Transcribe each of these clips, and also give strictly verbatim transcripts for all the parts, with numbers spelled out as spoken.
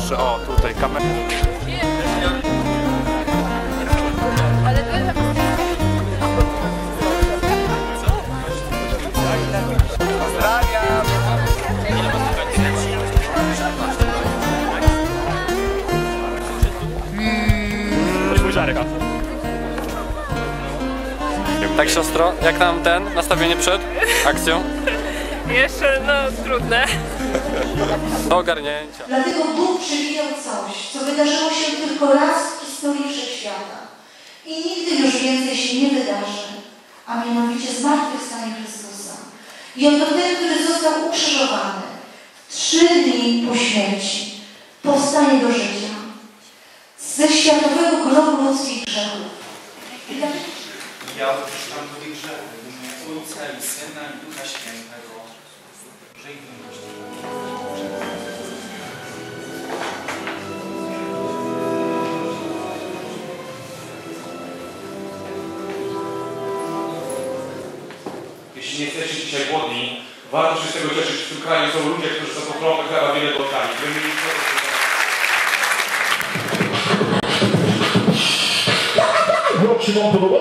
proszę, o tutaj kamerę. Tak, siostro, jak nam ten nastawienie przed akcją? Jeszcze, no, trudne. Do ogarnięcia. Dlatego Bóg przewidział coś, co wydarzyło się tylko raz w historii wszechświata i nigdy już więcej się nie wydarzy, a mianowicie zmartwychwstanie Chrystusa. I oto ten, który został ukrzyżowany trzy dni po śmierci, powstanie do życia ze światowego grobu ludzkich grzechów. Ja odpuszczam Twoje grzechy, w imię Ojca i Syna i Ducha Świętego. Żyj w miłości. Jeśli nie jesteście dzisiaj głodni, warto się z tego cieszyć. W tym kraju są ludzie, którzy są pokromne chleba wiele spotkali. Jak się wam podoba?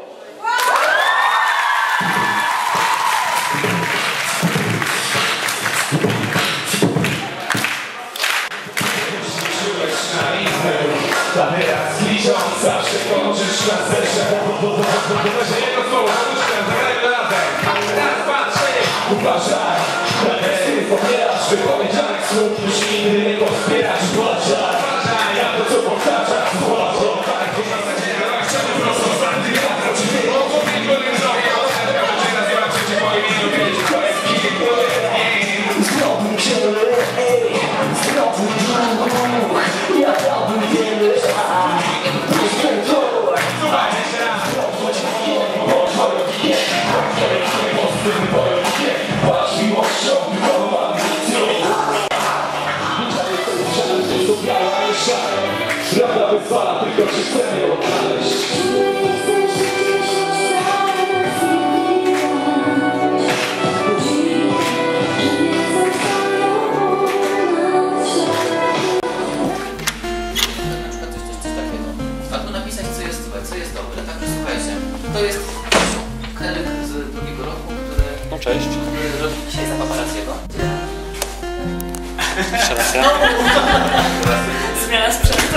Ta teraz licząc zawsze kończysz na serce. Że jedno słowo, sztuczkę, zagrajmy razem. Raz, dwa, trzy. Uważaj, ty popierasz wypowiedzianych słów. Już nigdy nie pospierasz, uważaj. Ja to co powtarzasz, uważaj. Tak, to na zadziera, chcemy prosto z antywiatra. Czy ty o człowieku nie zrobię? Ja będzie nazywam cię po imieniu, wiedzieć, kto jest kim, kto jest kim. Znowu się ej, znowu duch. Ja dałbym wiele lat. Puszczę to. Słuchaj, jeszcze raz. Chodź mnie, chodź mnie. Chodź mnie, postęp wojnie. Patrz miłością, wywołam ambicją. Widziałem to dziewczynę, że to biała, a nie szara. Prawda wyzwala, tylko czy chcemy ją odnaleźć. To jest Kelek z drugiego roku, który, No cześć. który robi dzisiaj za paparazziego. Jeszcze raz ja. Zmiana sprzętu.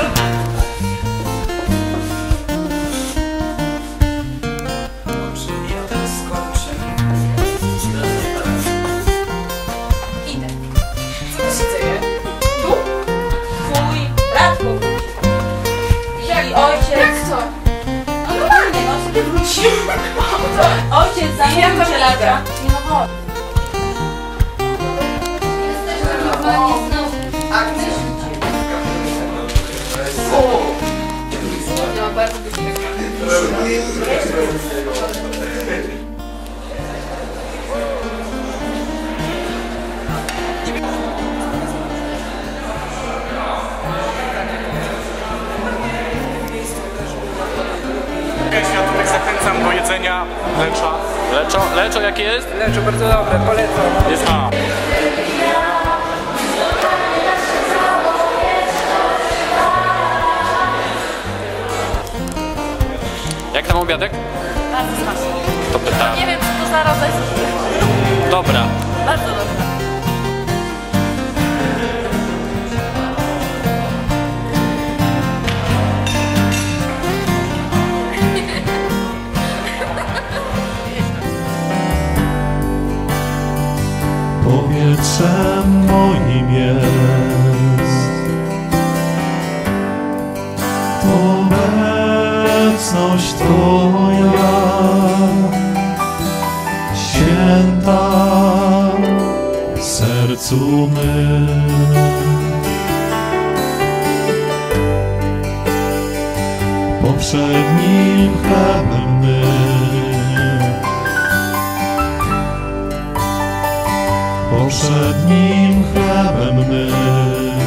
Czyli ja teraz skończę. Idę. Co tu się dzieje? Tu? Twój brat mógł. Jeżeli ojciec... Jak co? No normalnie, no sobie wrócił. Ojciec zamienił się lata. Nie no chodź. Jesteśmy normalnie znowu. Agnes? O! Ja mam bardzo dużo Światunek zachęcam do jedzenia lecza. Leczo, leczo jakie jest? Leczo bardzo dobre, polecam. Jest A. Jak tam obiadek? Bardzo smaczne. To pytałem. Nie wiem, co to za rodzaj zupy. Dobra. Bardzo dobra. Powietrzem moim jest obecność Twoja, święta w sercu mym. Poprzednim chlebem mym, poprzednim chlebem mym.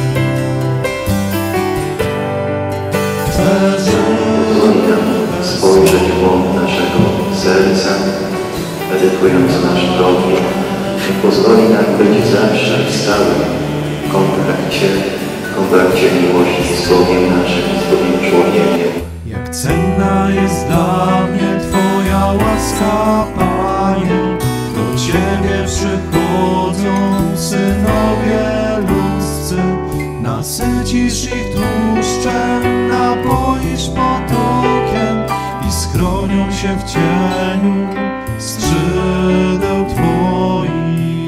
Spojrzeć w głąb naszego serca, edytując nasz profil, i pozwoli nam być zawsze w stałym kontakcie, kontakcie miłości z Bogiem naszym, z drugim człowiekiem. Jak cenna jest dla mnie Twoja łaska, Panie. Do Ciebie przychodzą synowie ludzcy. Nasycisz ich tłuszczem, napoisz potokiem i schronią się w cieniu skrzydeł Twoich.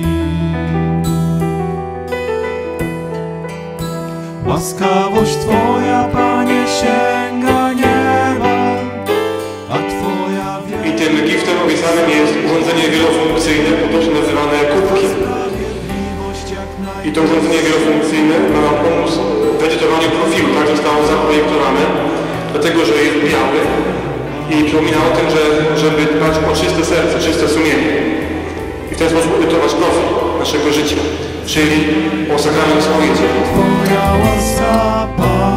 Łaskawość Twoja, Panie, sięga nieba, a Twoja wielkość... I tym giftem obiecanym jest urządzenie wielofunkcyjne, potocznie nazywane kubkiem. I to urządzenie wielofunkcyjne ma nam pomóc w edytowaniu profilu. Tak zostało zaprojektowane, dlatego że jest biały i przypomina o tym, że, żeby dbać o czyste serce, czyste sumienie. I w ten sposób edytować profil naszego życia, czyli o sakrament spowiedzi. Twoja łaska,